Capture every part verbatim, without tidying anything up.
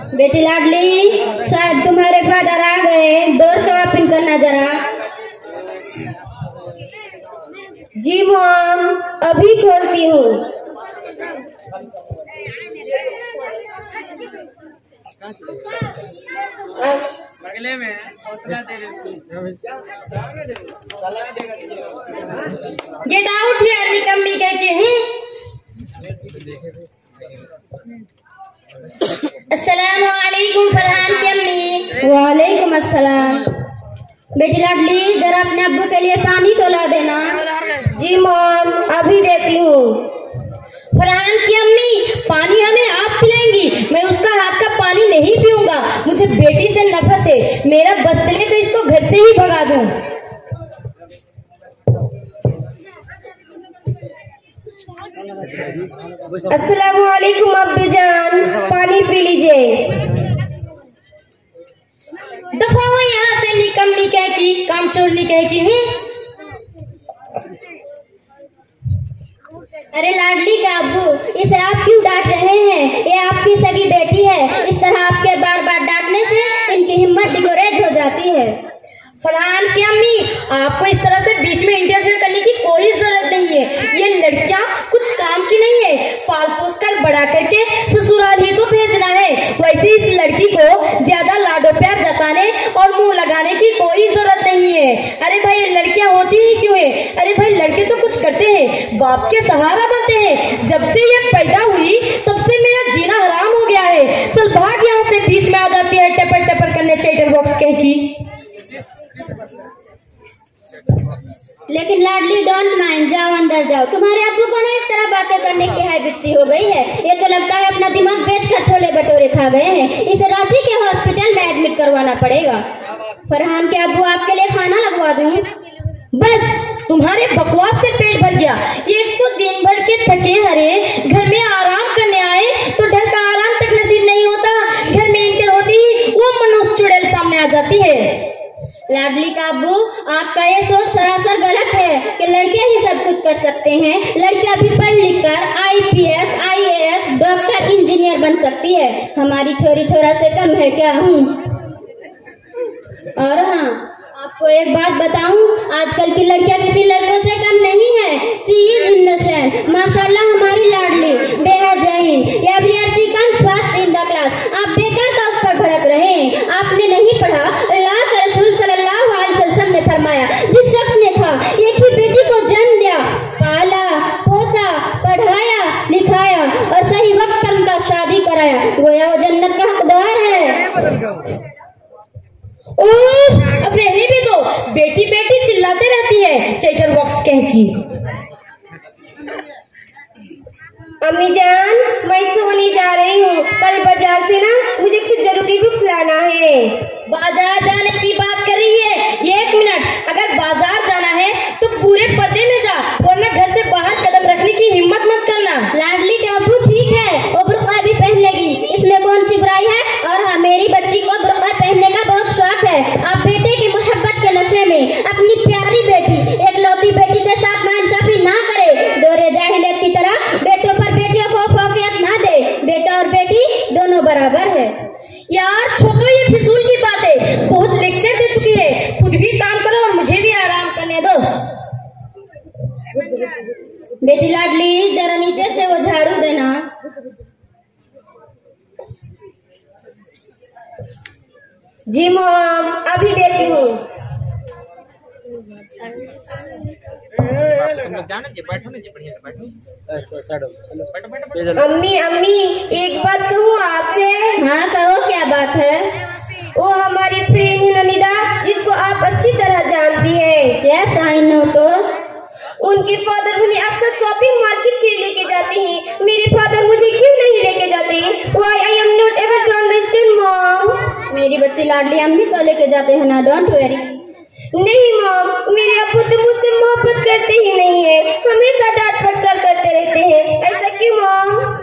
बेटी लाडली, शायद तुम्हारे फादर आ गए, डोर तो ओपन करना जरा। जी मॉम, अभी खोलती हूँ। बगले में हौसला दे रहे उसको। गेट आउट हियर निकम्मी कहती हूँ। अस्सलामु अलैकुम फरहान की अम्मी। वालेकुम अस्सलाम। बेटी लाडली, जरा अपने अब्बू के लिए पानी तो ला देना। जी मॉम, अभी देती हूँ। फरहान की अम्मी, पानी हमें आप पिलाएंगी, मैं उसका हाथ का पानी नहीं पीऊंगा। मुझे बेटी से नफरत है, मेरा बस चले तो इसको घर से ही भगा दूं। अस्सलामु अलैकुम अब्बू जान, पानी पी लीजिए। दफा हो यहाँ से निकम्मी कह की, काम चोरनी कह की हूँ। अरे लाडली का अब्बू, इसे आप क्यों डांट रहे हैं? ये आपकी सगी बेटी है। इस तरह आपके बार बार डांटने से इनकी हिम्मत डिकोरेज हो जाती है। फरहान की अम्मी, आपको इस तरह से बीच में इंटरफेयर करने की कोई जरूरत नहीं है। ये लड़कियां कुछ काम की नहीं है, पाल पोस कर बड़ा करके ससुराल ही तो भेजना है। वैसे इस लड़की को ज्यादा लाडो प्यार जताने और मुंह लगाने की कोई जरूरत नहीं है। अरे भाई, ये लड़कियां होती ही क्यों है? अरे भाई, लड़के तो कुछ करते हैं, बाप के सहारा बनते हैं। जब से ये पैदा हुई तब से मेरा जीना हराम हो गया है। चल भाग यहाँ से, बीच में आ जाती है टपर टपर करने चैटर बॉक्स कह की। लेकिन लाडली, डोंट माइंड, जाओ अंदर जाओ। तुम्हारे अब्बू को ना इस तरह बातें करने की हैबिट सी हो गई है। ये तो लगता है अपना दिमाग बेचकर छोले भटूरे खा गए हैं। इसे रांची के हॉस्पिटल में एडमिट करवाना पड़ेगा। फरहान के अब्बू आपके लिए खाना लगवा दूं? बस, तुम्हारे बकवास से पेट भर गया। एक तो दिन भर के थके हरे घर में आराम करने आए तो ढंग का आराम तक नसीब नहीं होता। घर में इंटर होती ही वो मनुष्य चुड़ैल सामने आ जाती है। लाडली का अब्बू, आपका ये सोच सरासर गलत है कि लड़के ही सब कुछ कर सकते हैं। लड़कियां भी पढ़ लिख कर I P S, I A S, doctor, engineer बन सकती है। हमारी छोरी छोरा से कम है क्या? हूँ। और हाँ, आपको एक बात बताऊं, आजकल की लड़कियां किसी लड़कों से कम नहीं है। सी इज इनोसेंट, माशाल्लाह हमारी लाडली बेहद जहीन। Every she comes first in the class. आप बेकार का उस पर भड़क रहे हैं। आपने नहीं पढ़ा, अल्लाह के रसूल सल्लल्लाहु अलैहि वसल्लम ने फरमाया, जिस शख्स ने था एक ही बेटी को जन्म दिया, पाला पोसा, पढ़ाया लिखाया और सही वक्त पर उनका शादी कराया, गोया वो जन्नत का हकदार है। ओह, अब रहने भी दो, बेटी बेटी चिल्लाते रहती है चैटर बॉक्स कह की। अम्मी जान, मैं सोने जा रही हूँ। कल बाजार से ना मुझे कुछ जरूरी बुक्स लाना है। बाजार जाने की बात कर रही है? एक मिनट, अगर बाजार जाना है तो पूरे पर्दे में जा, वरना घर से बाहर कदम रखने की हिम्मत मत करना। लाडली का अब्बू ठीक है, वो बुर्का भी पहन लेगी, इसमें कौन सी बुराई है? और हाँ, मेरी बच्ची को बुर्का पहनने का बहुत शौक है। आप बेटे की मोहब्बत के नशे में अपनी प्यारी बेटी, एक लौती बेटी के साथ नाइंसाफी ना करे। डोरे जाहिलियत की तरह बेटों पर बेटियों को फौकियत ना दे। बेटा और बेटी दोनों बराबर है। यार छोड़ो ये फिजूल की बातें, बहुत लेक्चर दे चुकी है। खुद भी काम करो और मुझे भी आराम करने दो। बेटी लाडली, जरा नीचे से वो झाड़ू देना। जी मॉम, अभी देती हूँ। अम्मी अम्मी, एक बात कहूँ आपसे? हाँ कहो, क्या बात है? वो हमारी फ्रेंड है ननिदा, जिसको आप अच्छी तरह जानती हैं। Yes I know. तो उनके फादर उन्हें अक्सर शॉपिंग मार्केट के लिए लेके जाते हैं। मेरे फादर मुझे क्यों नहीं लेके जाते? Why I am not able to understand mom? मेरी बच्ची लाडली, हम भी तो लेके जाते हैं ना, डोंट वेरी। नहीं मॉम, मेरे अब्बू तो मुझसे मोहब्बत करते ही नहीं है, हमेशा डांट फटकार करते रहते हैं। ऐसा क्यों मॉम?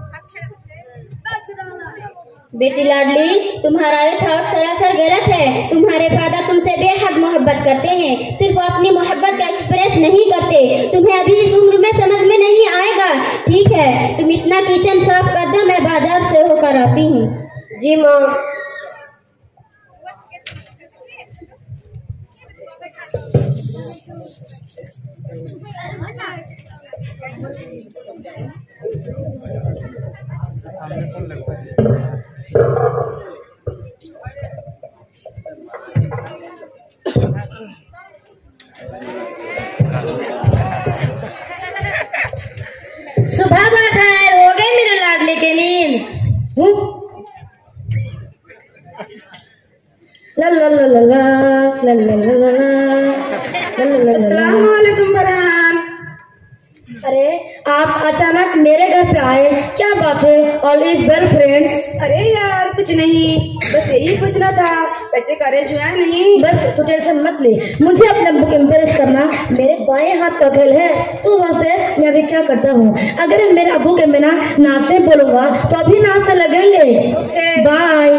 बेटी लाडली, तुम्हारा ये थॉट सरासर गलत है। तुम्हारे फादर तुमसे बेहद मोहब्बत करते हैं, सिर्फ वो अपनी मोहब्बत का एक्सप्रेस नहीं करते। तुम्हें अभी इस उम्र में समझ में नहीं आएगा। ठीक है, तुम इतना किचन साफ कर दो, मैं बाजार से होकर आती हूँ। जी मॉम। सामने कौन लगता है? सुबह बखैर, हो गए मेरे लाडले के नींद? ला ला ला ला ला ला ला ला ला ला। अस्सलाम वालेकुम फरहान। अरे आप अचानक मेरे घर पे आए, क्या बात है? All is well friends? अरे यार कुछ नहीं, बस यही पूछना था कैसे करे जो है नहीं। बस तू टेंशन मत ले, मुझे अपने अब्बू को इम्प्रेस करना मेरे बाएं हाथ का खेल है। तू बस देख मैं अभी क्या करता हूँ। अगर मेरे अब्बू के बिना नाचने बोलूंगा तो अभी नाचने लगेंगे। बाय।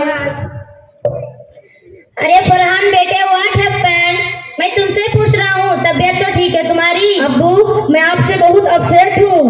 अरे फरहान बेटे, व्हाट हैपेंड? मैं तुमसे पूछ रहा हूँ, तबीयत तो ठीक है तुम्हारी? अब्बू मैं आपसे बहुत अपसेट हूँ।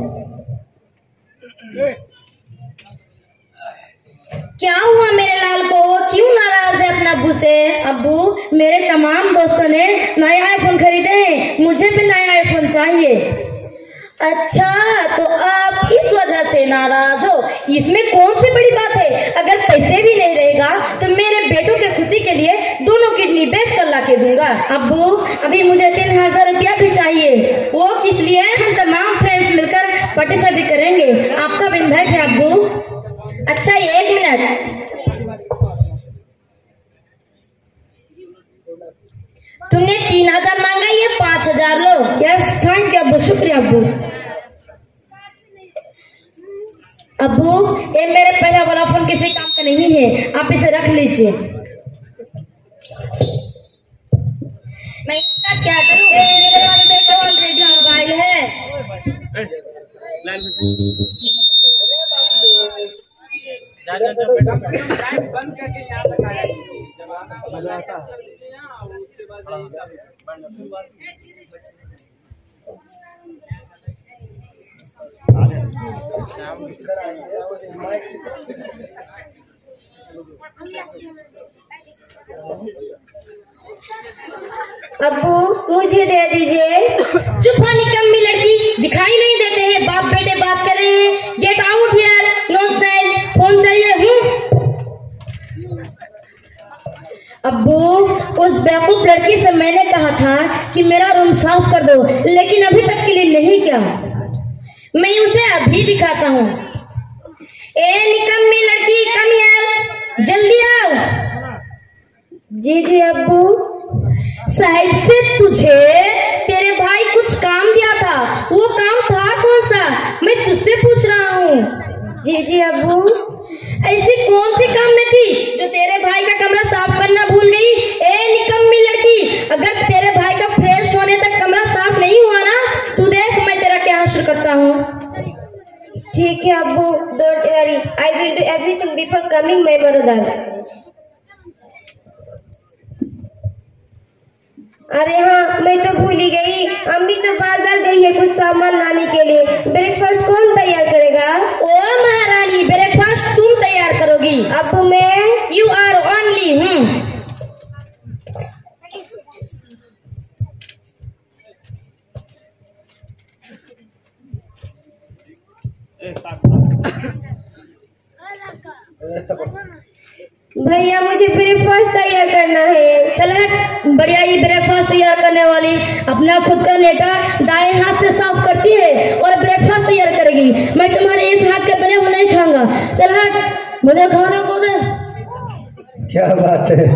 क्या हुआ मेरे लाल को? क्यों नाराज है अपना अब्बू से? अब्बू मेरे तमाम दोस्तों ने नए आईफोन खरीदे हैं, मुझे भी नया आईफोन चाहिए। अच्छा, तो आप इस वजह से नाराज हो? इसमें कौन सी बड़ी बात है? अगर पैसे भी नहीं रहेगा तो मेरे बेटों के खुशी के लिए दोनों किडनी बेच कर ला के दूंगा। अब्बू अभी मुझे तीन हजार रुपया भी चाहिए। वो किस लिए? हम तमाम फ्रेंड्स मिलकर पार्टी सार्टी करेंगे, आपका भी इन्वाइट है अब्बू। अच्छा एक मिनट, तुमने तीन हजार मांगा, ये पाँच हजार लो। यस थैंक यू अब्बू, शुक्रिया अब्बू। अब्बू ये मेरे पहला वाला फोन किसी काम का नहीं है, आप इसे रख लीजिए। मैं इसका क्या करूं? मेरे पास देखो ऑलरेडी मोबाइल है। जा जा जा बेटा, लाइट बंद करके यहाँ तक आया। मजा आता उसके बाद अब्बू मुझे दे दीजिए। चुप हो निकम्मी लड़की, दिखाई नहीं देते हैं बाप बेटे बात कर रहे हैं। Get out here, nonsense. Phone चाहिए? हूँ अब्बू उस बेवकूफ लड़की से मैंने कहा था कि मेरा रूम साफ कर दो, लेकिन अभी तक के लिए नहीं किया। मैं उसे अभी दिखाता हूँ। ए निकम्मी लड़की, कम हियर, जल्दी आओ। जी जी अब्बू। साइड से तुझे तेरे भाई कुछ काम दिया था, वो काम था कौन सा? मैं तुझसे पूछ रहा हूँ। जी जी अब्बू। ऐसी कौन सी काम में थी जो तेरे भाई का कमरा साफ करना भूल गई? ए निकम्मी लड़की, अगर तेरे भाई का फ्रेश होने तक कमरा साफ नहीं हुआ ना, तू देख मैं तेरा क्या हासिल करता हूँ। ठीक है अब्बू, don't worry, I will do everything before coming my mother. अरे हाँ मैं तो भूल ही गई, अम्मी तो बाजार गई है कुछ सामान लाने के लिए। ब्रेकफास्ट कौन तैयार करेगा? ओ महारानी, ब्रेकफास्ट तुम तैयार करोगी? अब्बू मैं? You are only. हम्म भैया मुझे ब्रेकफास्ट तैयार करना है। चल बढ़िया, ये ब्रेकफास्ट तैयार करने वाली अपना खुद का नेटा दाएं हाथ से साफ करती है और ब्रेकफास्ट तैयार करेगी। मैं तुम्हारे इस हाथ के बने हुए नहीं खाऊंगा। चल हट, मुझे खाने को दे। क्या बात है?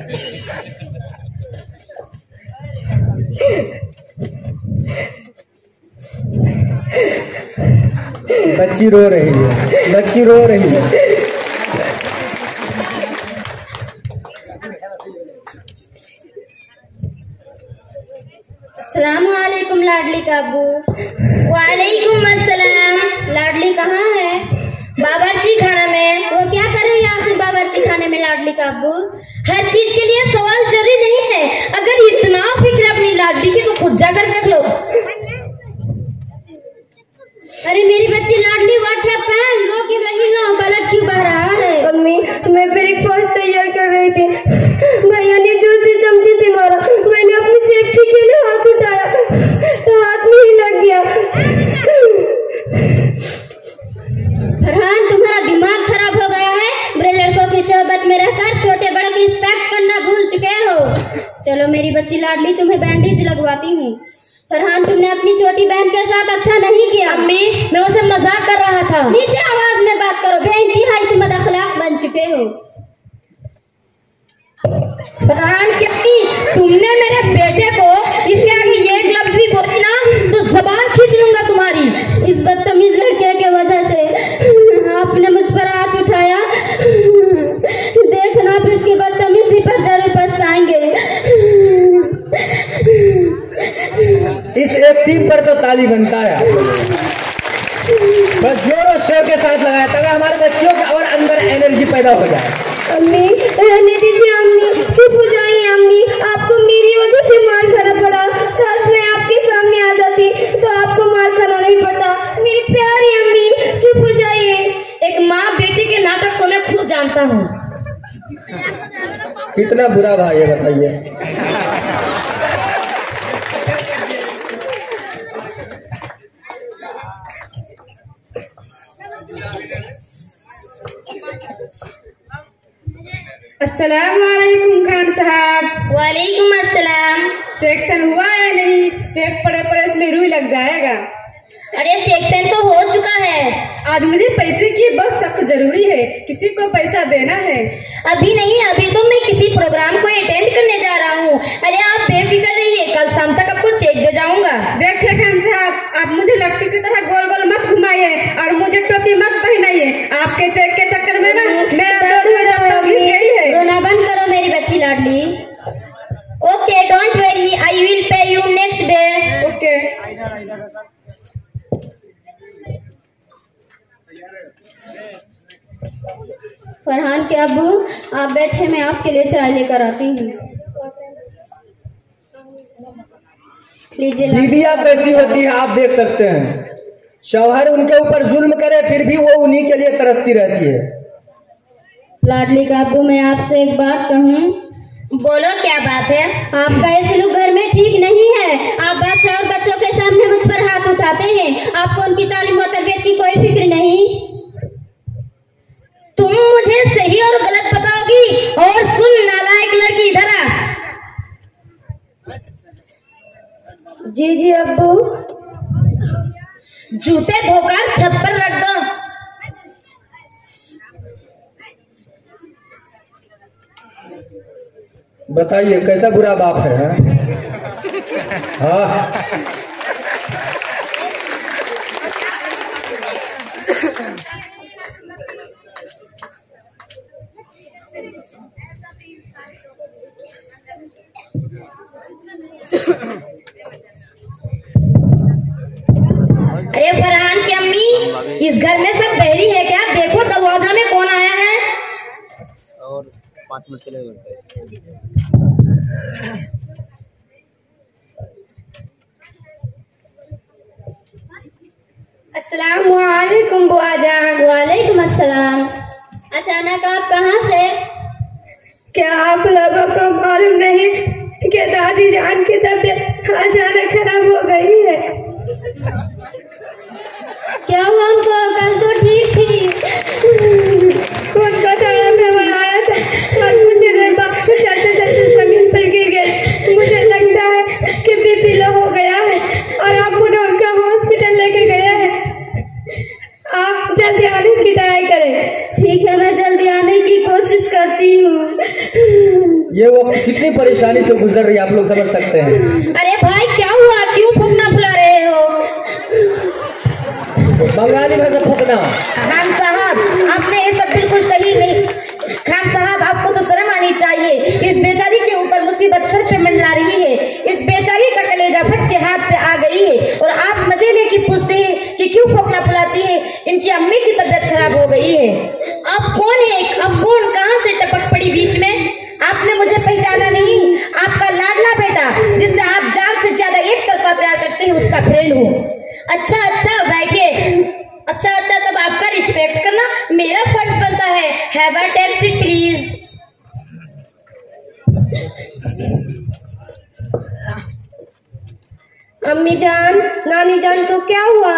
बच्ची रो रही है, बच्ची रो रही है। अस्सलामुअलैकुम लाडली का अब्बू। वालेकुम अस्सलाम। लाडली कहाँ है? बावर्ची खाना में। वो क्या कर रही है आखिर बावर्ची खाने में लाडली का अब्बू? हर चीज के लिए सवाल जरूरी नहीं है। अगर इतना फिक्र अपनी लाडली की तो खुद जाकर देख लो। अरे मेरी बच्ची लाडली, व्हाट हैपेंड? रो क्यों रही हो? ब्लड क्यों बह रहा है? मम्मी चलो मेरी बच्ची लाडली, तुम्हें बैंडेज लगवाती हूँ। फरहान, तुमने अपनी छोटी बहन के साथ अच्छा नहीं किया। अम्मी, मैं उसे मजाक कर रहा था। नीचे आवाज में बात करो, बेइंतहाई तुम बदअखलाक बन चुके हो। फरहान की अम्मी, तुमने मेरे बेटे को इसके आगे ये एक लफ्ज भी बोली ना तो जबान खींच लूंगा तुम्हारी। इस बदतमीज लड़के के वजह से आपने मुझ पर हाथ उठाया। देखना आप इसकी बदतमीजी पर जरूर पछताएंगे। इस एक टीम पर तो ताली बनता है। बस जोर और शोर के साथ लगाया ताकि हमारे बच्चियों का और अंदर एनर्जी पैदा हो जाए। अम्मी, रहने दीजिए अम्मी, चुप हो जाइए अम्मी। आपको मेरी वजह से मार खाना पड़ा। काश मैं आपके सामने आ जाती तो आपको मार खाना नहीं पड़ता। मेरी प्यारी अम्मी, चुप हो जाइए। एक माँ बेटी के नाटक को मैं खुद जानता हूँ। कितना बुरा भाई है बताइए। अस्सलाम वालेकुम खान साहब। वालेकुम अस्सलाम। सेक्शन हुआ है नहीं? चेक पड़े पड़े इसमें रुई लग जाएगा। अरे सेक्शन तो हो चुका है। आज मुझे पैसे की बहुत सख्त जरूरी है, किसी को पैसा देना है। अभी नहीं, अभी तो मैं किसी प्रोग्राम को अटेंड करने जा रहा हूँ। अरे आप बेफिक्र रहिए, कल शाम तक आपको चेक दे जाऊंगा। देखिए खान साहब, आप मुझे लट्टू की तरह गोल गोल मत घुमाइए और मुझे टोपी मत पहनाइए। आपके चेक के चक्कर में ना मेरा रोज रोज अपना फीस यही है। रोना बंद करो मेरी बच्ची लाडली। Okay, don't worry, I will pay you next day. Okay. Farhan के अब्बू, आप बैठे, मैं आपके लिए चाय लेकर आती हूँ। लीजिए लाडली। बीबियां कैसी होती है आप देख सकते हैं। शौहर उनके ऊपर जुल्म करे फिर भी वो उन्हीं के लिए तरसती रहती है। लाडली का अब्बू, मैं आपसे एक बात कहूँ। बोलो, क्या बात है? आपका ये सलूक घर में ठीक नहीं है। आप बस और बच्चों के सामने मुझ पर हाथ उठाते हैं। आपको उनकी तालीम और तरबियत की कोई फिक्र नहीं। तुम मुझे सही और गलत बताओगी? और सुन नालायक लड़की, इधर आ। जी जी अब्बू। जूते धोकर छत पर रख दो। बताइए कैसा बुरा बाप है, है? हाँ। अरे फरहान की अम्मी, इस घर में सब बहरी है क्या? देखो दरवाजा में कौन आया है। और पाँच मिनट चले गए। अस्सलाम वालेकुम बुआ जान। वालेकुम अस्सलाम। अचानक आप कहाँ से? क्या आप लोगों को मालूम नहीं कि दादी जान की तबीयत अचानक खराब हो गई है? क्या हुआ उनको? कल तो ठीक थी। उनका थोड़ा मेहमान आया था और मुझे चलते चलते जमीन पर गिर गए। मुझे लगता है कि बीपी लो हो गया है और आप उन्हें उनका हॉस्पिटल लेके गए हैं। आप जल्दी आने की ट्राई करें। ठीक है, मैं जल्दी आने की कोशिश करती हूँ। ये वो कितनी परेशानी से गुजर रही है आप लोग समझ सकते हैं। अरे भाई क्या हुआ? क्यों फूकना फुला रहे हो? बंगाली भाषा फूकना। खान साहब, आपने ये सब बिल्कुल सही नहीं। खान साहब, आपको तो शर्म आनी चाहिए। इस बेचारी के ऊपर मुसीबत सर पे मंडरा रही है। इस बेचारी का कलेजा फट के हाथ पे आ गई है और आप मजे लेके पूछते हैं कि क्यों फूकना फुलाती है। इनकी अम्मी की तबीयत खराब हो गई है। अब कौन है? अब कौन कहाँ से टपक पड़ी बीच में? आपने मुझे पहचाना नहीं? आपका लाडला बेटा जिससे आप जान से ज्यादा एक तरफा प्यार करते हैं, उसका फ्रेंड हूँ। अच्छा अच्छा, बैठिए। अच्छा अच्छा, तब आपका रिस्पेक्ट करना मेरा फर्ज बनता है। Have a taxi please. अम्मी जान, नानी जान, तो क्या हुआ?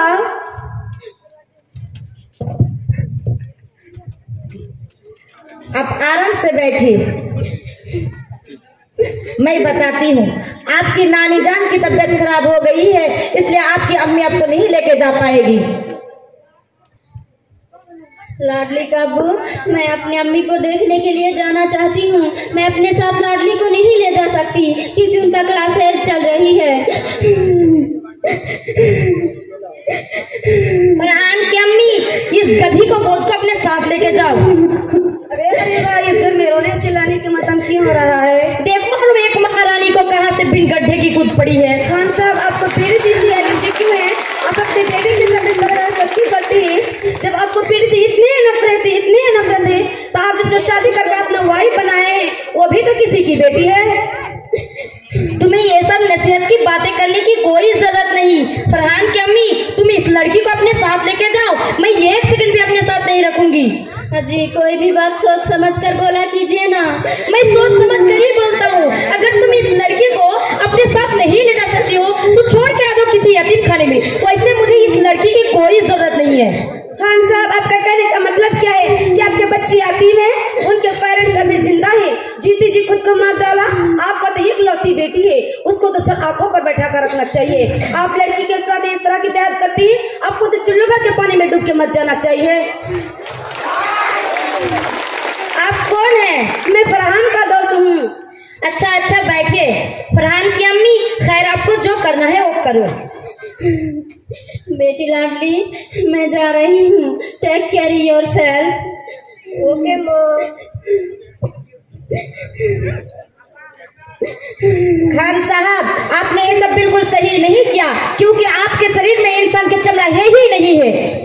आप आराम से बैठिए। मैं बताती हूँ, आपकी नानी जान की तबीयत खराब हो गई है, इसलिए आपकी अम्मी आपको नहीं लेके जा पाएगी। लाडली का अब्बू, मैं अपनी अम्मी को देखने के लिए जाना चाहती हूँ। मैं अपने साथ लाडली को नहीं ले जा सकती क्योंकि उनका क्लासेस चल रही है। फरहान की अम्मी, इस गधी को बोझ को अपने साथ लेके जाओ। अरे अरे भाई, इस घर में रोने चिल्लाने के मतम क्यों हो रहा है? देखो हम एक महारानी को कहाँ से बिन गड्ढे की कूद पड़ी है। खान साहब, आपको पीड़ित इतनी एलर्जी क्यों है? आप अपने बेटे की तबीयत बरकरार क्यों करती है? जब आपको पीड़ित इतनी नफरत है, इतनी नफरत है, तो आप जिसको शादी करके अपना वाइफ बनाए हैं, वो भी तो किसी की बेटी है। तुम्हें ये सब नसीहत की बातें करने की कोई जरूरत नहीं। फरहान की अम्मी, तुम इस लड़की को अपने साथ लेके जाओ, मैं ये एक सेकंड भी अपने साथ नहीं रखूंगी। जी, कोई भी बात सोच समझ कर बोला कीजिए ना। मैं सोच समझ कर ही बोलता हूँ। अगर तुम इस लड़की को अपने साथ नहीं ले जा सकती हो तो छोड़ के आ जाओ किसी यतीम खाने में। वैसे मुझे इस लड़की की कोई जरूरत नहीं है। खान साहब, आपका कहने का मतलब क्या है कि आपके बच्ची यतीम है, उनके पेरेंट्स अभी जिंदा है, जीती जी खुद को मार डाला। आपका तो इकलौती बेटी है, उसको तो सर आंखों पर बैठा कर रखना चाहिए। आप लड़की के साथ इस तरह की व्यवहार करती है, आपको तो चुल्लू भर के पानी में डूब के मत जाना चाहिए। आप कौन है? मैं फरहान का दोस्त हूँ। अच्छा अच्छा, बैठिए। फरहान की अम्मी, खैर आपको जो करना है वो करो। बेटी लाडली, मैं जा रही हूँ। Take care yourself. Okay mom. Khan sahab, आपने ये सब बिल्कुल सही नहीं किया, क्योंकि आपके शरीर में इंसान की चमड़ा है ही नहीं है।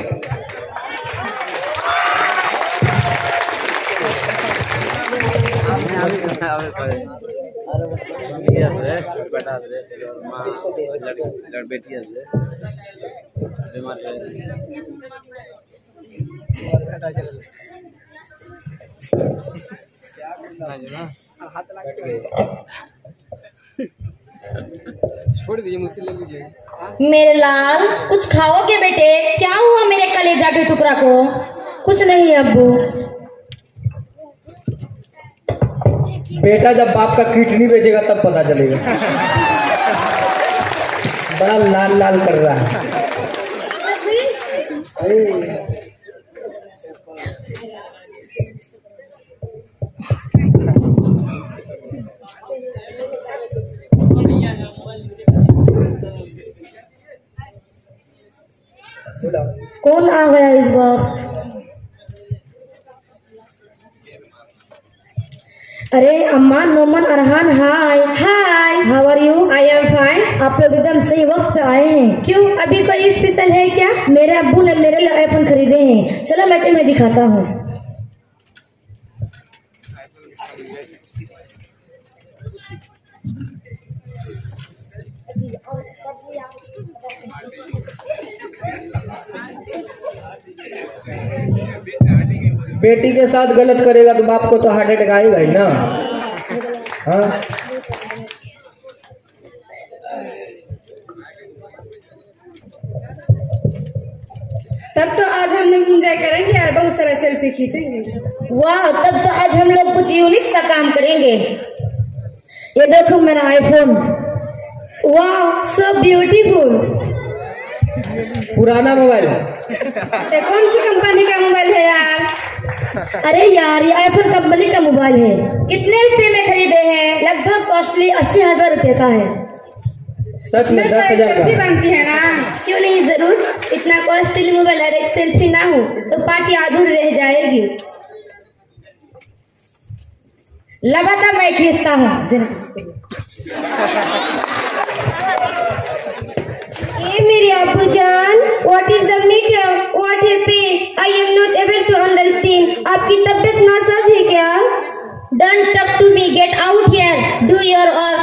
छोड़ दीजिए, मुझसे ले लीजिए। मेरे लाल, कुछ खाओगे बेटे? क्या हुआ मेरे कलेजा के टुकड़ा को? कुछ नहीं अब्बू। बेटा जब बाप का किडनी बेचेगा तब पता चलेगा। बड़ा लाल लाल कर रहा है। कौन आ गया इस वक्त? अरे अम्मा, Noman, Arhan, hi hi, how are you? I am fine. आप लोग एकदम सही वक्त पे आए हैं। क्यों, अभी कोई स्पेशल है क्या? मेरे अब्बू ने मेरे लिए आईफोन खरीदे हैं। चलो मैं तुम्हें दिखाता हूँ। बेटी के साथ गलत करेगा तो बाप को तो हार्ट अटैक आएगा ही ना। हाँ, तब तो आज हम लोग एंजॉय करेंगे यार, बहुत सारा सेल्फी खींचेंगे। वाह, तब तो आज हम लोग कुछ यूनिक सा काम करेंगे। ये देखो मेरा आईफोन। वाह, सो ब्यूटीफुल। पुराना मोबाइल। ये कौन सी कंपनी का मोबाइल है यार? अरे यार, ये आईफोन कंपनी का मोबाइल है। कितने रुपए में खरीदे हैं? लगभग कॉस्टली अस्सी हजार रुपए का है। सच में दस हजार का बनती है ना? क्यों नहीं, जरूर। इतना कॉस्टली मोबाइल और एक सेल्फी ना हो तो पार्टी अधूरी रह जाएगी। लगातार मैं खींचता हूँ। ए मेरी अब्बू जान, what is the matter? What है pain? I am not able to understand. आपकी तबीयत नासाज है क्या? Don't talk to me. Get out here. Do your all.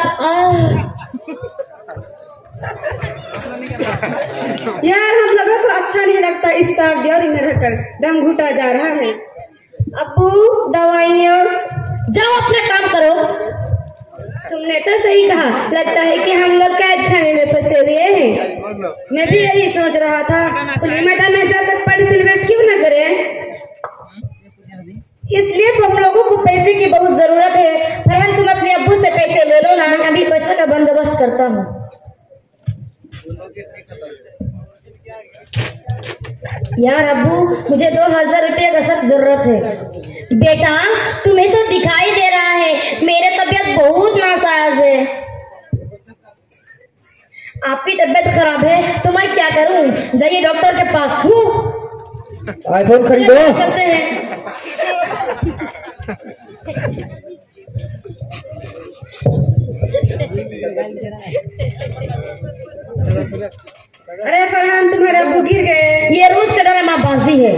यार, हम लोगों को अच्छा नहीं लगता इस चार्जर में रहकर, दम घुटा जा रहा है। अब्बू, दवाइयाँ। जाओ अपना काम करो। तुमने तो सही कहा, लगता है कि हम लोग कैद खाने में फंसे हुए हैं। मैं भी यही सोच रहा था, खुले मैदान में जाकर पार्टी सेलिब्रेट क्यों न करें? इसलिए तो हम लोगों को पैसे की बहुत जरूरत है। फरहान, तुम अपने अब्बू से पैसे ले लो ना। मैं अभी पैसे का बंदोबस्त करता हूँ। यार अब्बू, मुझे दो हजार रुपये का सख्त जरूरत है। बेटा तुम्हें तो दिखाई दे रहा है मेरे तबीयत बहुत नासाज है। आपकी तबीयत खराब है तो मैं क्या करूं? जाइए डॉक्टर के पास। हूँ आईफोन खरीदो। करते हैं। अरे फरहान, तुम्हारे अब्बू गिर गए। ये रोज का ड्रामाबाजी है।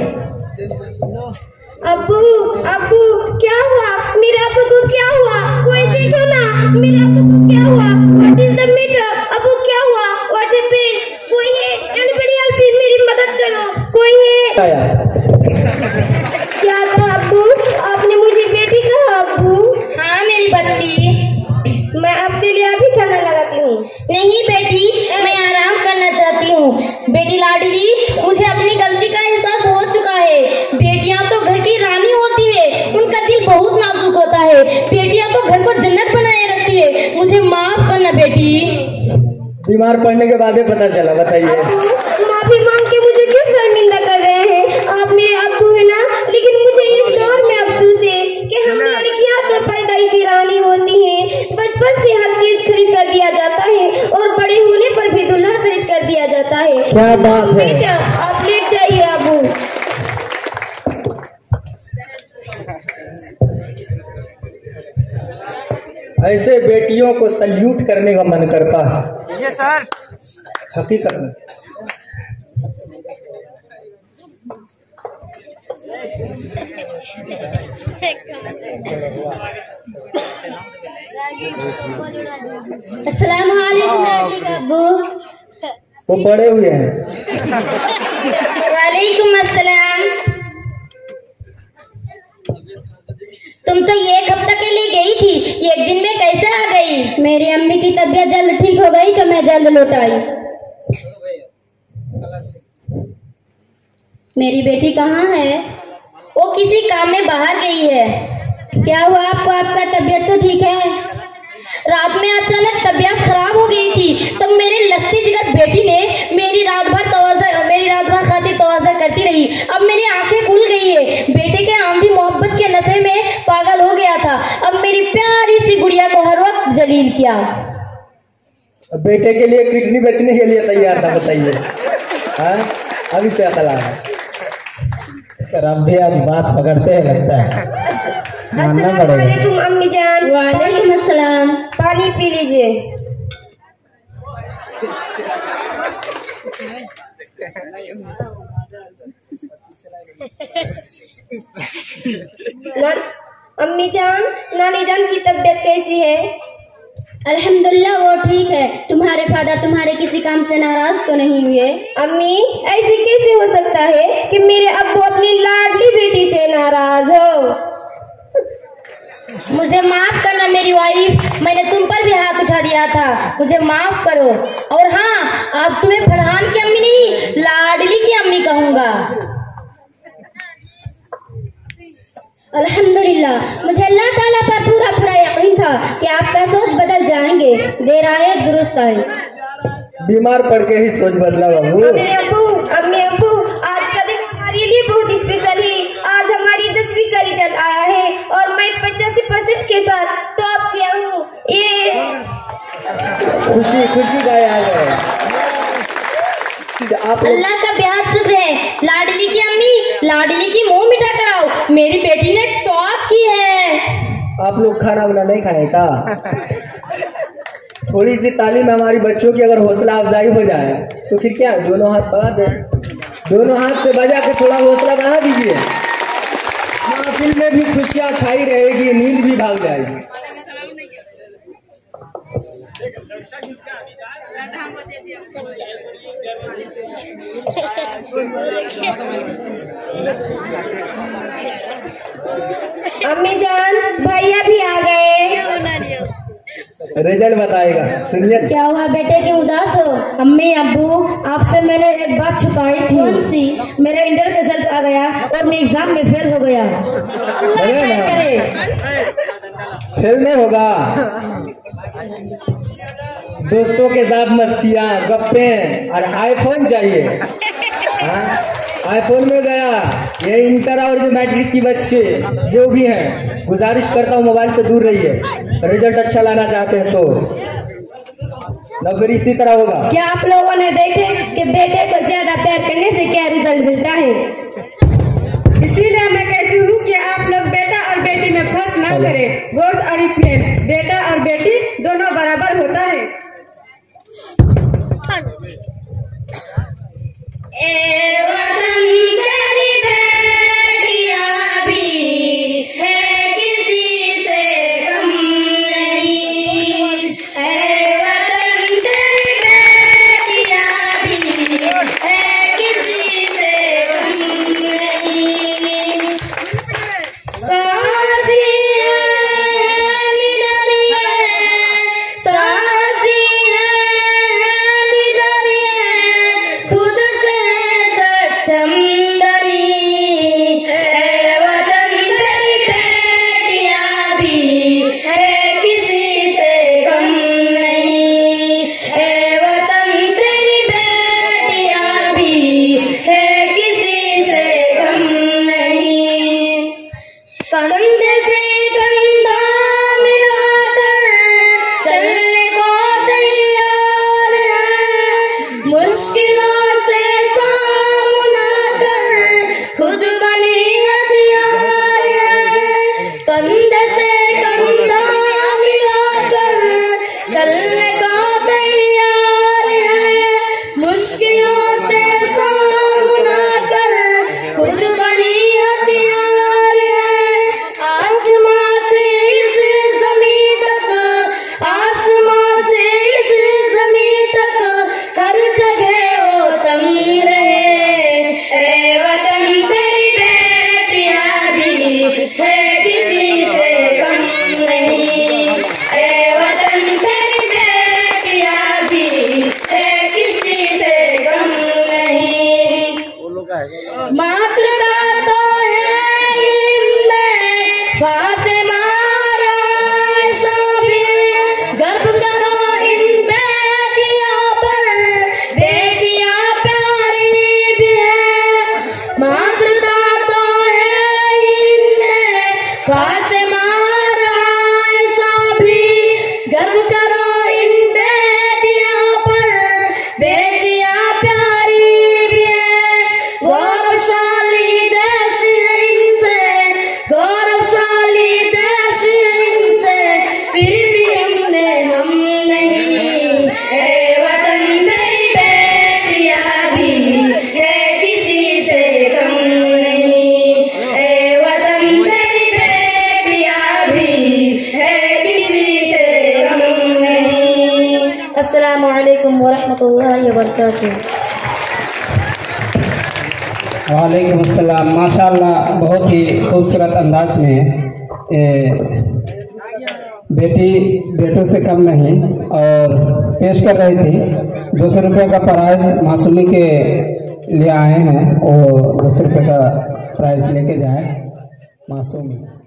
अब्बू अब्बू क्या हुआ? मेरे अब्बू को क्या हुआ? कोई देखो ना, मेरे अब्बू को क्या हुआ? What is the matter? अब्बू क्या हुआ? What happened? कोई है? एनीबॉडी हेल्प मी, मेरी मदद करो, कोई है? क्या कहा अब्बू? आपने मुझे बेटी कहा अब्बू? हाँ मेरी बच्ची। मैं आपके लिए अभी खाना लगाती हूँ। नहीं बेटी, मैं आराम करना चाहती हूँ। बेटी लाडली, मुझे अपनी गलती का एहसास हो चुका है। बेटियां तो घर की रानी होती है, उनका दिल बहुत नाजुक होता है। बेटियां तो घर को जन्नत बनाए रखती है। मुझे माफ करना बेटी। बीमार पड़ने के बाद ही पता चला। बताइए। माफी मांग के मुझे क्यों शर्मिंदा कर रहे हैं? आप मेरे अब्बू है ना, लेकिन मुझे इस दौर में अफसोस है कि हम लड़कियां तो पैदाइशी रानी होती हैं। बचपन से हर चीज खरीद कर दिया जाता है और बड़े होने पर भी दूल्हा खरीद कर दिया जाता है। क्या बात है? बेटा आप लेट जाइए अब्बू। ऐसे बेटियों को सल्यूट करने का मन करता है। ये सर हकीकत में। अस्सलाम वालेकुम अब्बू। वो पड़े हुए हैं। वालेकुम अस्सलाम। तुम तो एक हफ्ता के लिए गई थी, एक दिन में कैसे आ गई? मेरी अम्मी की तबीयत जल्द ठीक हो गई तो मैं जल्द लौट आई। मेरी बेटी कहाँ है? वो किसी काम में बाहर गई है। क्या हुआ आपको? आपका तबीयत तो ठीक है? रात में अचानक तबीयत खराब हो गई थी, तब मेरे लगती जिगर बेटी ने मेरी रात भर तवाज़ा मेरी रात भर खातिर तवाज़ा करती रही। अब मेरी आंखें खुल गई है। बेटे के आंधी मोहब्बत के नशे में पागल हो गया था। अब मेरी प्यारी सी गुड़िया को हर वक्त जलील किया। बेटे के लिए किडनी बेचने के लिए तैयार था। बताइए। हाँ, अभी से अकल आ है। सर आप भी आज बात पकड़ते हैं लगता है। मानना पड़ेगा। वालेकुम अम्मी जान। वालेकुम अस्सलाम। पानी पी लीजिए। ना- अम्मी जान, नानी जान की तबीयत कैसी है? अल्हम्दुलिल्लाह वो ठीक है। तुम्हारे फादर तुम्हारे किसी काम से नाराज तो नहीं हुए? अम्मी ऐसे कैसे हो सकता है कि मेरे अब्बू अपनी लाडली बेटी से नाराज हो? मुझे माफ करना मेरी वाइफ, मैंने तुम पर भी हाथ उठा दिया था, मुझे माफ करो। और हाँ, अब तुम्हें फरहान की अम्मी नहीं, लाडली की अम्मी कहूँगा। अल्हम्दुलिल्लाह, मुझे अल्लाह ताला पर पूरा पूरा यकीन था कि आपका सोच बदल जाएंगे। देर आए दुरुस्त आए। बीमार पड़ के ही सोच बदला बाबू। अम्मी अब्बू, अम्मी अब्बू, आज का दिन हमारे लिए बहुत स्पेशल है। आज हमारी दसवीं का रिजल्ट आया है और मैं पचासी परसेंट के साथ टॉप किया हूँ। ये खुशी खुशी का याद है। आप लोग अल्लाह का बेहद शुक्र है। लाडली की अम्मी, लाडली की मुंह मिठा कराओ, मेरी बेटी ने टॉप की है। आप लोग खाना वाना नहीं खाए का? थोड़ी सी तालीम हमारी बच्चों की अगर हौसला अफजाई हो जाए तो फिर क्या, दोनों हाथ बढ़ा दो, दोनों हाथ से बजा के थोड़ा हौसला बढ़ा दीजिए। महफिल में भी खुशियाँ छाई रहेगी, नींद भी भाग जाएगी। अम्मी जान, भैया भी आ गए। रिजल्ट बताएगा, सुनिए। क्या हुआ बेटे के उदास हो? अम्मी अब्बू, आपसे मैंने एक बात छुपाई थी। कौन सी? मेरा इंटर का रिजल्ट आ गया और मैं एग्जाम में फेल हो गया। अल्लाह अरे खैर ना। करे। फेल नहीं होगा। दोस्तों के साथ मस्तियाँ, गप्पे और आईफोन चाहिए। हाँ, आईफोन में गया। ये इंटर और जो मैट्रिक की बच्चे जो भी हैं, गुजारिश करता हूँ मोबाइल से दूर रहिए। रिजल्ट अच्छा लाना चाहते हैं तो न फिर इसी तरह होगा। क्या आप लोगों ने देखे कि बेटे को ज्यादा प्यार करने से क्या रिजल्ट मिलता है? इसीलिए मैं कहती हूँ कि आप लोग बेटा और बेटी में फर्क ना करें। गोद और इक्वल, बेटा और बेटी दोनों बराबर होता है। ए वतन तेरी बेटियां भी है किसी से कम नहीं। ए वतन तेरी बेटियां भी है किसी से कम नहीं। सासी है निडरी है, सासी है निडरी है, खुद से सक्षम डरी। ए वतन तेरी बेटियां भी है किसी से कम नहीं। ए वतन तेरी बेटियां भी है किसी से कम नहीं। कंधे से कंधा मिलाकर चलने को तैयार है, मुश्किलों से सामना कर खुद बनी हथियार है। कंधे से कंधा मिलाकर चलने को तैयार है, मुश्किलों से सामना कर खुद बनी हथियार है। आसमां से इस ज़मीं तक, आसमां से इस ज़मीं तक हर जगह वो तंग रहे। ए वतन तेरी बेटियां भी है किसी से कम नहीं। ए वतन तेरी बेटियां भी है किसी से कम नहीं। मातृका तो है इनमें फातिमा आयशा भी, गर्व करो इन बेटियों पर, बेटियां प्यारी भी है। मातृका तो है इनमें फातिमा आयशा भी, गर्व करो इन बेटियों पर, बेटियां प्यारी भी है। गौरवशाली देश है इनसे, गौरवशाली देश है इनसे, फिर भी हमने हम नहीं। ए वतन तेरी बेटियां भी है किसी से कम नहीं। ए वतन तेरी बेटियां भी है किसी से कम नहीं। अस्सलामु अलैकुम वरहमतुल्लाहि वबरकातुहू। वालेकुम अस्सलाम। माशाल्लाह, बहुत ही खूबसूरत अंदाज में ए, बेटी बेटों से कम नहीं और पेश कर रही थी। दो सौ रुपये का प्राइस मासूमी के लिए आए हैं, वो दो सौ रुपये का प्राइस लेके जाए मासूमी।